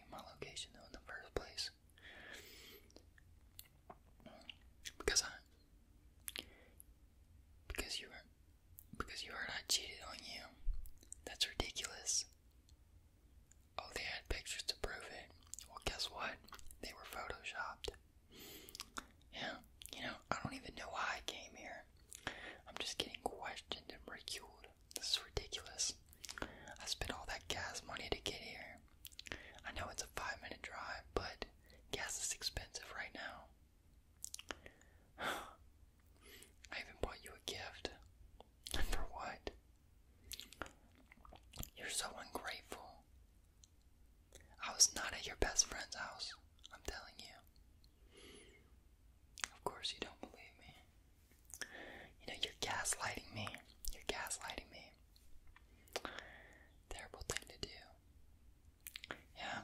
my location though in the first place? Because you heard I cheated on you. That's ridiculous. Oh, they had pictures to prove it. Well, guess what? They were photoshopped. Yeah, I don't even know why I came here. I'm just getting questioned and ridiculed. This is ridiculous. I spent all that gas money to get here. I know it's a 5-minute drive, but gas is expensive right now. I even bought you a gift. And for what? You're so ungrateful. I was not at your best friend's house. I'm telling you. Of course you don't believe me. You're gaslighting me. You're gaslighting me. Terrible thing to do. Yeah,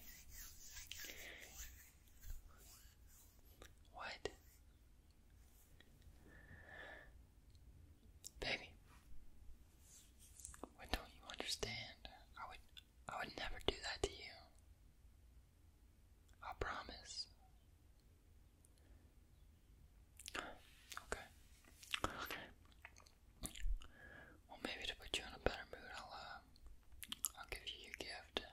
what? Baby. What don't you understand? I would never do that to you. I promise. Okay. Well, maybe to put you in a better mood, I'll give you your gift.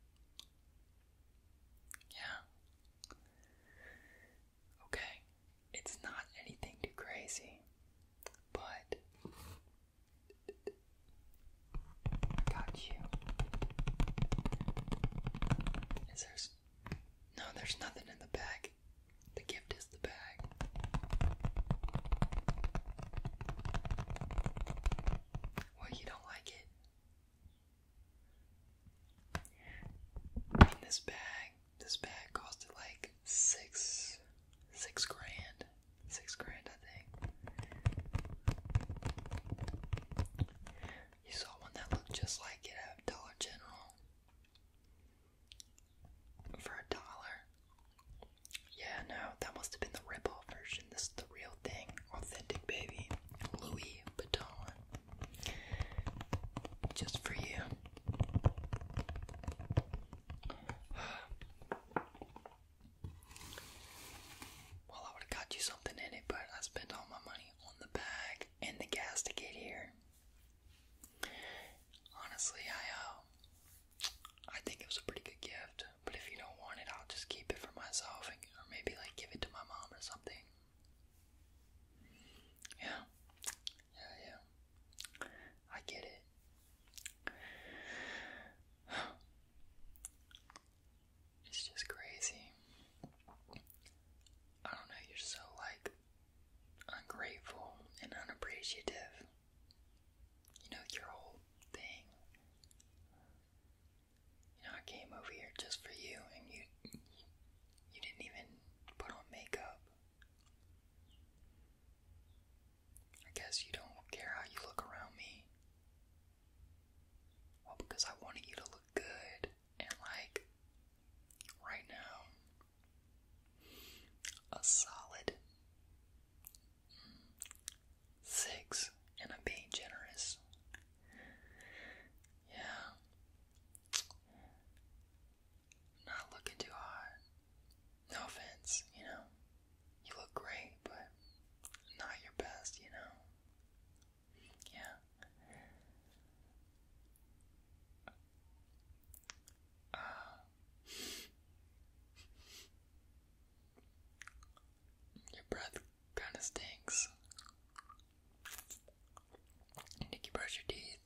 Yeah. Okay. It's not anything too crazy, but I got you. No, there's nothing in the bag. The gift is the bag. Well, you don't like it? This bag costed like six grand. 6 grand, I think. You saw one that looked just like it at Dollar General. For $1. Yeah, no, that must have been the rip-off version. This is the real thing. Authentic, baby. Louis Vuitton. Just for you. Well, I would have got you something in it, but I spent all my money on the bag and the gas to get here. Honestly, I think it was a pretty good gift, but if you don't want it, I'll just keep it for myself, or maybe like give it to my mom or something. Yeah, I get it. It's just crazy. I don't know, you're so like ungrateful and unappreciative. Your whole thing. I came over here just for you, and you didn't even put on makeup. I guess you don't care how you look around me. Well, because I wanted you to look good, and like, right now, a solid 6, and I'm being generous. Yeah. Not looking too hot. No offense, you look great, but not your best, Yeah. Your breath kind of stinks. Did you brush your teeth?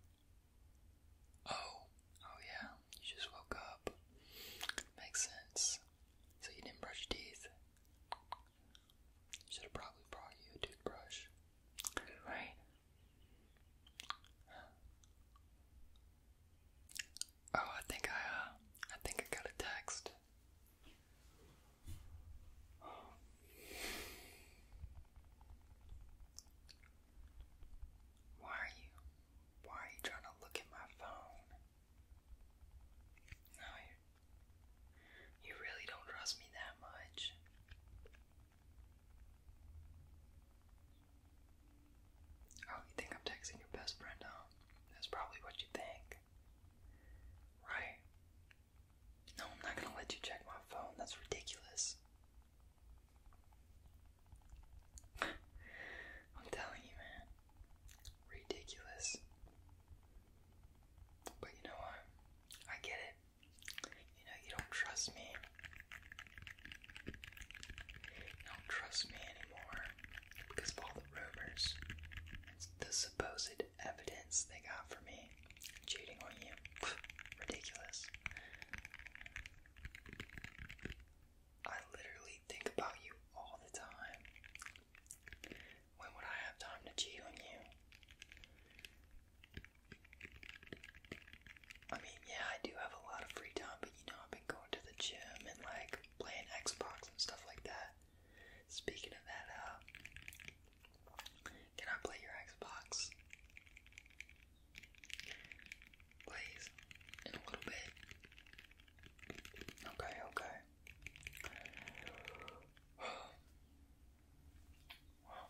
Oh yeah, you just woke up. Makes sense. So you didn't brush your teeth? Should have probably brought you a toothbrush. Right? Oh, I think I got a text. Why are you trying to look at my phone? No, you really don't trust me that much. Oh, you think I'm texting your best friend, huh? That's probably what you think. Right? No, I'm That's ridiculous. I'm telling you, man. Ridiculous. But you know what? I get it. You know, you don't trust me. You don't trust me anymore because of all the rumors and the supposed evidence they got for me cheating on you. Ridiculous. I literally think about you all the time. When would I have time to cheat on you? I mean, yeah, I do have a lot of free time, but you know, I've been going to the gym and like playing Xbox and stuff like that. Speaking of that, can I play your Xbox? Please, in a little bit. Okay, okay. Well,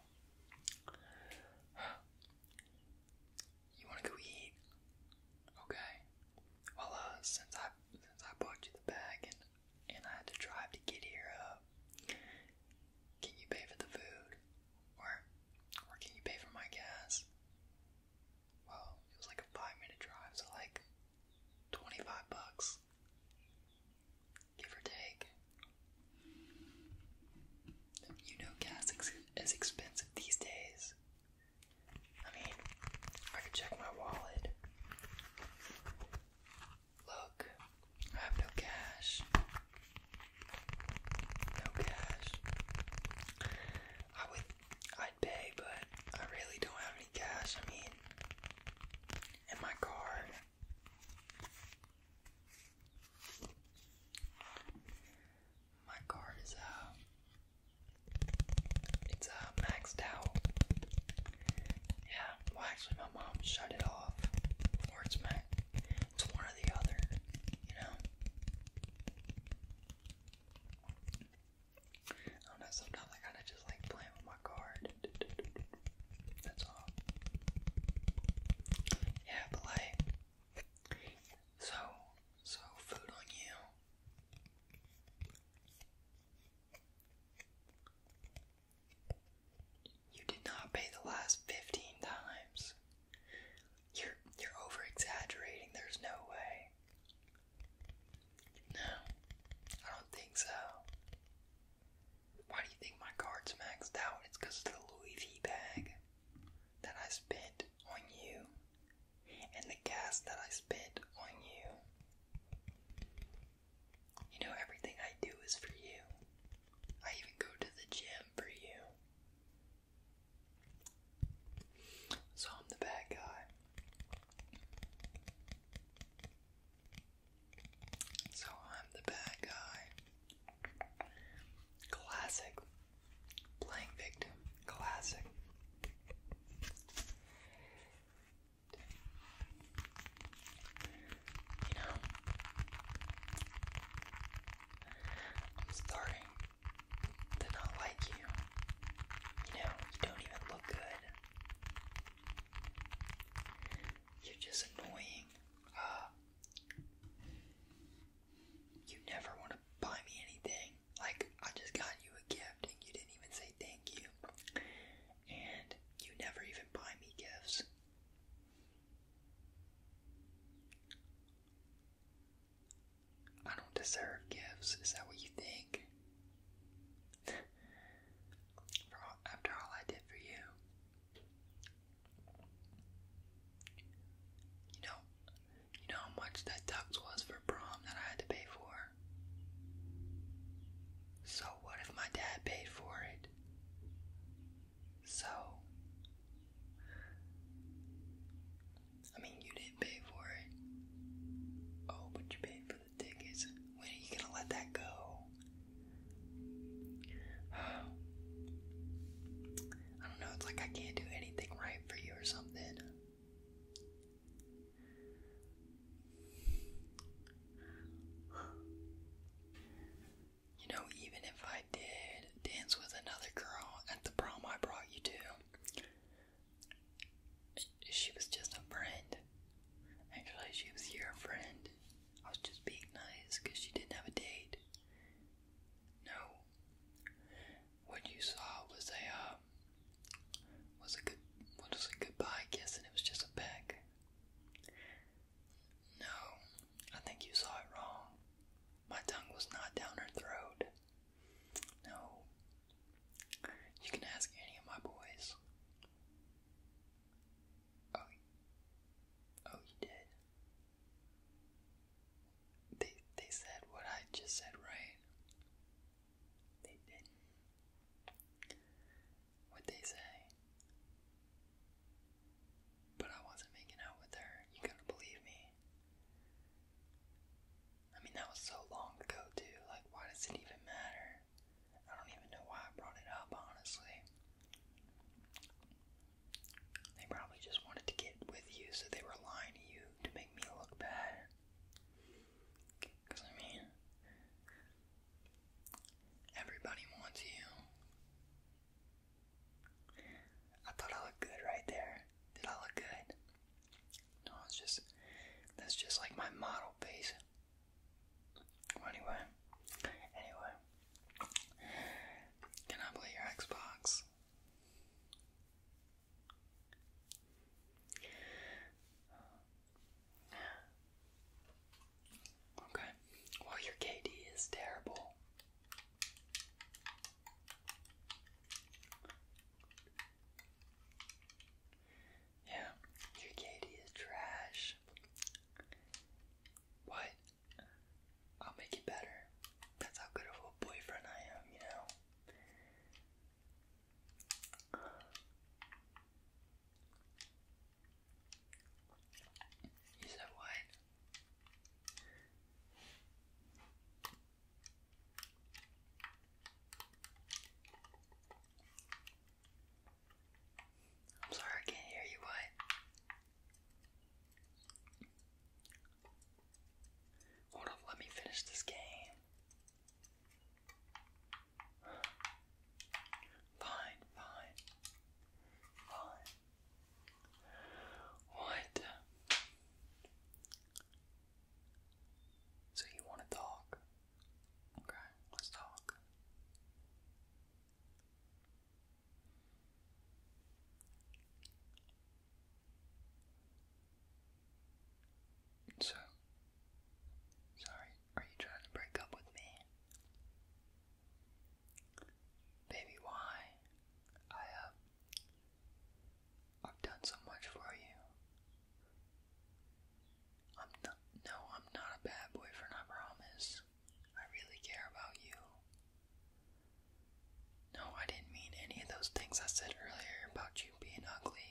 you wanna go eat? Okay. Well, since I bought you the bag and I had to drive to get here, can you pay for the food, or can you pay for my gas? Well, it was like a 5-minute drive, so like $25, give or take. You know, gas is expensive these days. I mean, I could check my wallet. Look, I have no cash. No cash. I'd pay, but I really don't have any cash. I mean, and my card. My card is it's maxed out. Yeah, well actually my mom shut it off. Or it's one or the other, you know? I don't know, sometimes I kinda just like playing with my card. That's all. Yeah, but like, so food on you. You did not pay the last 15 times. You're over exaggerating. There's no way. No, I don't think so. Why do you think my card's maxed out? It's because of the Louis V bag that I spent on you and the gas that I spent on you. You know, everything I do is for you. I even go to the gym for you. So I'm the bad guy. So I'm the bad guy. Classic. Playing victim. Classic. You know, I'm starting to not like you. You know, you don't even look good. You're just annoying. You never want to buy me anything. Like, I just got you a gift and you didn't even say thank you. And you never even buy me gifts. I don't deserve gifts. Is that what you think? After all I did for you. You know how much that tux was for prom that I had to pay for? So what if my dad paid for it? So, I mean, you didn't pay for it. Oh, but you paid for the tickets. When are you gonna let that go? model face. Anyway. Can I play your Xbox? Okay. Well, your KD is terrible. Yeah, your KD is trash. What? I'll make it better. That's how good of a boyfriend I am, you know? You said what? I'm sorry, I can't hear you. What? Hold on, let me finish this game. Fine. What? So you want to talk? Okay, let's talk. So, sorry, are you trying to break up with me? Baby, why? I've done so much for you. I'm not a bad boyfriend, I promise. I really care about you. No, I didn't mean any of those things I said earlier about you being ugly.